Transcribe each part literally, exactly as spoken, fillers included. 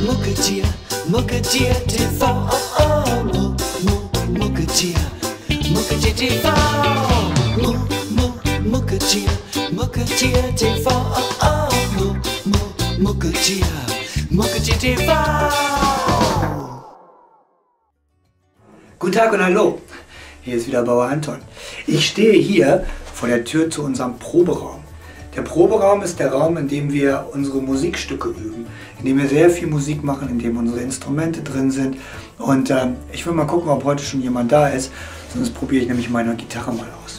Mucketier, Mucketier T V, oh, oh, Mu, Mu, Mucketier, Mucketier T V, Mu, Mu, Mucketier, Mucketier T V, oh, oh, Mu, Mu, Mucketier, Mucketier T V. Guten Tag und hallo, hier ist wieder Bauer Anton. Ich stehe hier vor der Tür zu unserem Proberaum. Der Proberaum ist der Raum, in dem wir unsere Musikstücke üben, in dem wir sehr viel Musik machen, in dem unsere Instrumente drin sind. Und ähm, ich will mal gucken, ob heute schon jemand da ist, sonst probiere ich nämlich meine Gitarre mal aus.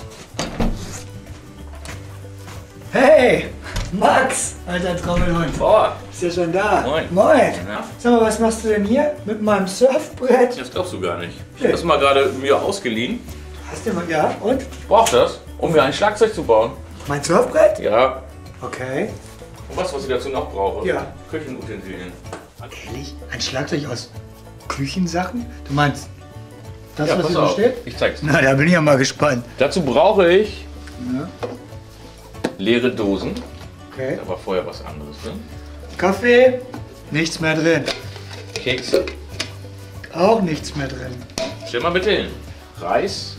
Hey, Max, alter Trommelhund. Boah. Ist ja schon da. Moin. Moin. Ja. Sag mal, was machst du denn hier mit meinem Surfbrett? Das glaubst du gar nicht. Ich Nee. habe das mal gerade mir ausgeliehen. Hast du mal, ja, und? Ich brauche das, um mir ein Schlagzeug zu bauen. Mein Surfbrett? Ja. Okay. Und was, was ich dazu noch brauche? Ja. Küchenutensilien. Ehrlich? Ein Schlagzeug aus Küchensachen? Du meinst das, Ja, was pass hier so auf. steht? Ich zeig's dir. Na, da bin ich ja mal gespannt. Dazu brauche ich Ja. leere Dosen. Okay. Da war vorher was anderes drin. Kaffee? Nichts mehr drin. Kekse. Auch nichts mehr drin. Stell mal bitte hin. Reis.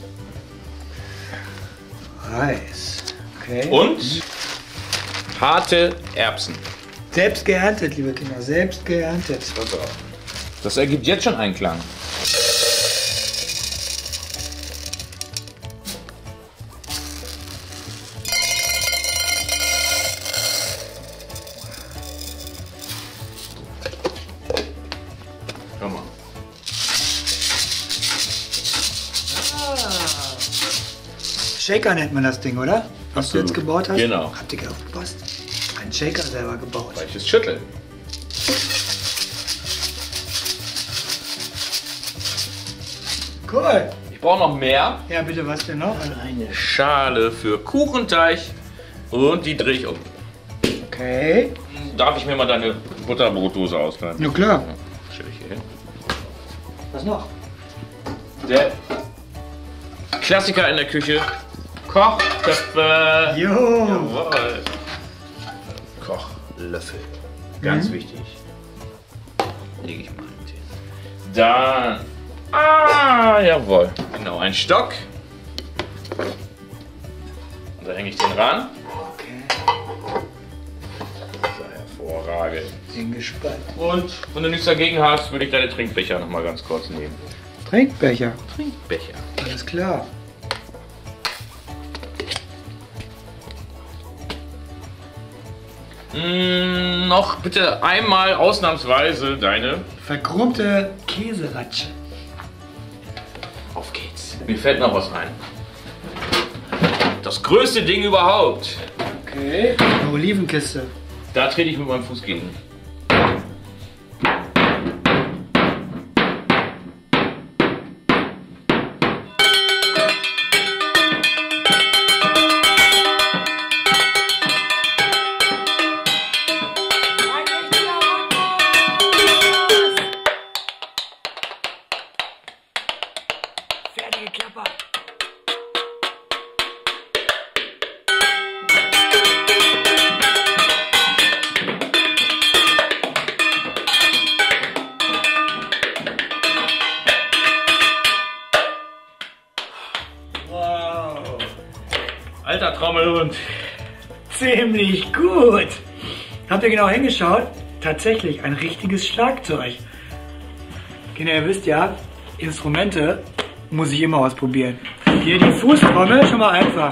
Reis. Okay. Und harte Erbsen. Selbst geerntet, liebe Kinder. Selbst geerntet. Pass auf. Das ergibt jetzt schon einen Klang. Hör mal. Shaker nennt man das Ding, oder? Was du Absolut. jetzt gebaut hast? Genau. Habt ihr aufgepasst? Ein Shaker selber gebaut. Weiches Schütteln. Cool. Ich brauche noch mehr. Ja, bitte, was denn noch? Eine Schale für Kuchenteig und die drehe ich um. Okay. Darf ich mir mal deine Butterbrotdose ausleihen? Na klar. Stell ich hier hin. Was noch? Der Klassiker in der Küche. Kochtöpfe. Jo. Jawohl. Kochlöffel. Ganz Mhm. wichtig. Lege ich mal hin. Dann. Ah, jawohl. Genau, ein Stock. Und da hänge ich den ran. Okay. So, hervorragend. Bin gespannt. Und wenn du nichts dagegen hast, würde ich deine Trinkbecher noch mal ganz kurz nehmen. Trinkbecher. Trinkbecher. Alles klar. Mm, noch bitte einmal ausnahmsweise deine. Verkrummte Käseratsche. Auf geht's. Mir fällt noch was ein. Das größte Ding überhaupt. Okay. Eine Olivenkiste. Da trete ich mit meinem Fuß gegen. Fertige Klapper. Wow. Alter Trommelhund. Ziemlich gut. Habt ihr genau hingeschaut? Tatsächlich ein richtiges Schlagzeug. Kinder, ihr wisst ja, Instrumente muss ich immer ausprobieren. Hier die Fußtrommel, schon mal einfach.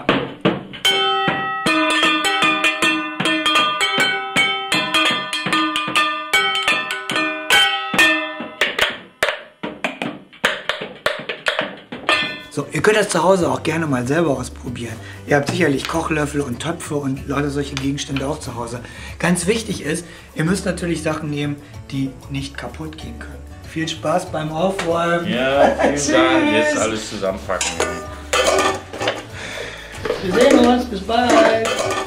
So, ihr könnt das zu Hause auch gerne mal selber ausprobieren. Ihr habt sicherlich Kochlöffel und Töpfe und lauter solche Gegenstände auch zu Hause. Ganz wichtig ist, ihr müsst natürlich Sachen nehmen, die nicht kaputt gehen können. Viel Spaß beim Aufräumen. Ja, vielen Tschüss. Dank. Jetzt alles zusammenpacken. Wir sehen uns. Bis bald.